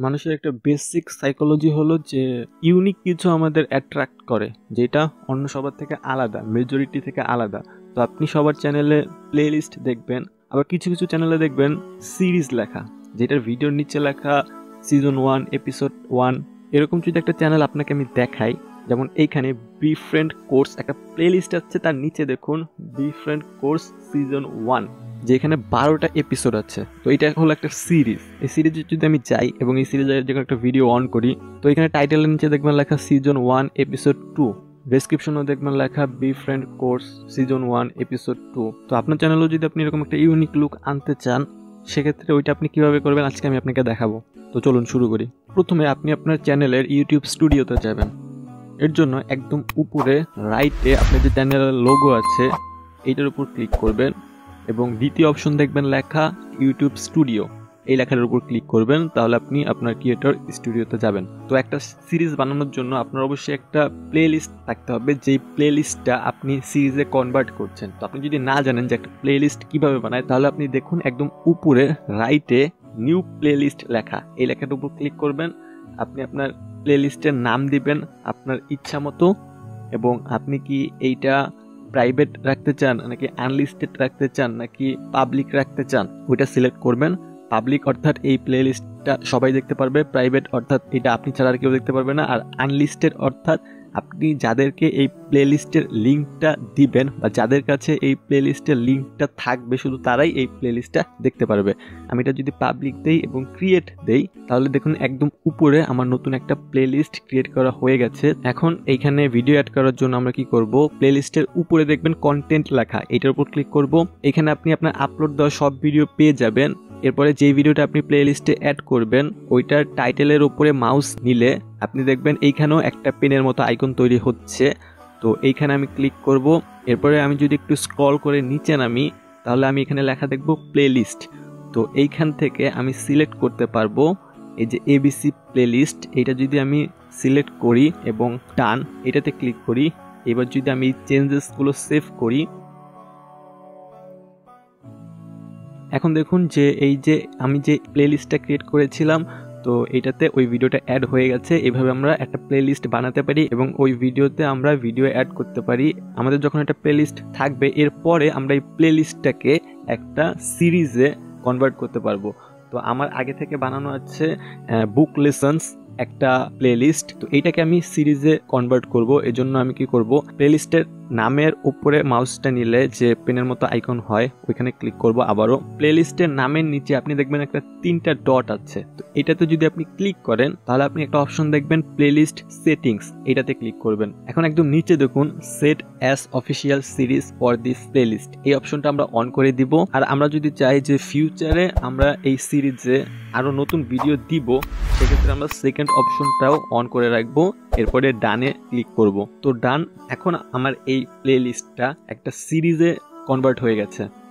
মানুষের একটা basic psychology হলো যে ইউনিক কিছু আমাদের অ্যাট্রাক্ট করে, যেটা অন্য সবার থেকে আলাদা, মেজরিটি থেকে আলাদা। তো আপনি সবার চ্যানেলে প্লেলিস্ট দেখবেন, আবার কিছু কিছু চ্যানেলে দেখবেন সিরিজ লেখা, যেটার ভিডিওর নিচে লেখা সিজন 1 এপিসোড 1। এরকম যদি একটা চ্যানেল আপনাকে আমি দেখাই, যেমন এইখানে বি ফ্রেন্ড কোর্স একটা প্লেলিস্ট আছে, তার নিচে দেখুন বি ফ্রেন্ড কোর্স সিজন 1, যেখানে 12টা এপিসোড আছে। তো এটা হলো একটা সিরিজ। এই সিরিজে যদি আমি যাই এবং এই সিরিজের যখন একটা ভিডিও অন করি, তো এখানে টাইটেলের নিচে দেখবেন লেখা সিজন 1 এপিসোড 2, ডেসক্রিপশনও দেখবেন লেখা B friend course season 1 episode 2। তো আপনার চ্যানেলেও যদি আপনি এরকম একটা ইউনিক লুক আনতে চান, সেক্ষেত্রে ওইটা আপনি কিভাবে করবেন আজকে আমি আপনাকে দেখাবো। তো চলুন শুরু করি। প্রথমে আপনি আপনার চ্যানেলের ইউটিউব স্টুডিওতে যাবেন। এর জন্য একদম উপরে রাইটে আপনার যে চ্যানেলের লোগো আছে এইটার উপর ক্লিক করবেন এবং দ্বিতীয় অপশন দেখবেন লেখা ইউটিউব স্টুডিও, এই লেখার উপর ক্লিক করবেন, তাহলে আপনি আপনার ক্রিয়েটর স্টুডিওতে যাবেন। তো একটা সিরিজ বানানোর জন্য আপনার অবশ্যই একটা প্লে লিস্ট থাকতে হবে, যেই প্লে লিস্টটা আপনি সিরিজে কনভার্ট করছেন। তো আপনি যদি না জানেন যে একটা প্লে লিস্ট কীভাবে বানায়, তাহলে আপনি দেখুন একদম উপরে রাইটে নিউ প্লে লিস্ট লেখা, এই লেখাটার উপর ক্লিক করবেন। আপনি আপনার প্লে লিস্টের নাম দিবেন আপনার ইচ্ছা মতো, এবং আপনি কি এইটা প্রাইভেট রাখতে চান নাকি আনলিস্টেড রাখতে চান নাকি পাবলিক রাখতে চান, ওইটা সিলেক্ট করবেন। পাবলিক অর্থাৎ এই প্লে লিস্টটা সবাই দেখতে পারবে, প্রাইভেট অর্থাৎ এটা আপনি ছাড়া আর কেউ দেখতে পারবে না, আর আনলিস্টেড অর্থাৎ আপনি যাদেরকে এই প্লে লিস্টের লিঙ্কটা দিবেন বা যাদের কাছে এই প্লে লিস্টের লিঙ্কটা থাকবে শুধু তারাই এই প্লে লিস্টটা দেখতে পারবে। আমি এটা যদি পাবলিক দেই এবং ক্রিয়েট দেই, তাহলে দেখুন একদম উপরে আমার নতুন একটা প্লে লিস্ট ক্রিয়েট করা হয়ে গেছে। এখন এইখানে ভিডিও অ্যাড করার জন্য আমরা কি করব, প্লে লিস্টের উপরে দেখবেন কন্টেন্ট লেখা, এটার উপর ক্লিক করব। এখানে আপনি আপনার আপলোড দেওয়া সব ভিডিও পেয়ে যাবেন। এরপরে যেই ভিডিওটা আপনি প্লে লিস্টে অ্যাড করবেন, ওইটার টাইটেলের উপরে মাউস নিলে আপনি দেখবেন এইখানেও একটা পেনের মতো আইকন তৈরি হচ্ছে। তো এইখানে আমি ক্লিক করব। এরপরে আমি যদি একটু স্ক্রল করে নিচে নামি, তাহলে আমি এখানে লেখা দেখব প্লে লিস্ট। তো এইখান থেকে আমি সিলেক্ট করতে পারবো এই যে এবিসি প্লে লিস্ট, এইটা যদি আমি সিলেক্ট করি এবং ডান এটাতে ক্লিক করি, এবার যদি আমি চেঞ্জেসগুলো সেভ করি, এখন দেখুন যে এই যে আমি যে প্লে লিস্টটা ক্রিয়েট করেছিলাম, তো এটাতে ওই ভিডিওটা অ্যাড হয়ে গেছে। এভাবে আমরা একটা প্লে লিস্ট বানাতে পারি এবং ওই ভিডিওতে আমরা ভিডিও অ্যাড করতে পারি। আমাদের যখন একটা প্লে লিস্ট থাকবে, এরপরে আমরা এই প্লে লিস্টটাকে একটা সিরিজে কনভার্ট করতে পারবো। তো আমার আগে থেকে বানানো আছে বুক লেসন্স একটা প্লে লিস্ট, তো এইটাকে আমি সিরিজে কনভার্ট করব। এজন্য আমি কি করব, প্লে লিস্টের নামের উপরে মাউসটা নিলে যে পেনের মতো আইকন হয় ওইখানে ক্লিক করব। আবারও প্লে লিস্টের নামের নিচে আপনি দেখবেন একটা 3টা ডট আছে, তো এটাতে যদি আপনি ক্লিক করেন তাহলে আপনি একটা অপশন দেখবেন প্লে লিস্ট সেটিংস, এটাতে ক্লিক করবেন। এখন একদম নিচে দেখুন set as official series for this playlist, এই অপশনটা আমরা অন করে দিব। আর আমরা যদি চাই যে ফিউচারে আমরা এই সিরিজে আরো নতুন ভিডিও দিব, সেক্ষেত্রে আমরা সেকেন্ড অপশনটাও অন করে রাখবো। এরপরে ডানে ক্লিক করব। তো ডান, এখন আমার এই প্লে লিস্টটা একটা সিরিজে কনভার্ট হয়ে গেছে।